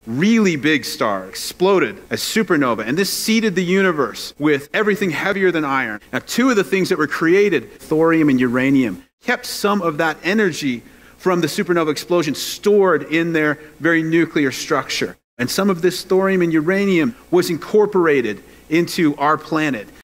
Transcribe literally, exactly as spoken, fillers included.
really big star exploded as supernova, and this seeded the universe with everything heavier than iron. Now, two of the things that were created, thorium and uranium, kept some of that energy from the supernova explosion stored in their very nuclear structure. And some of this thorium and uranium was incorporated into our planet.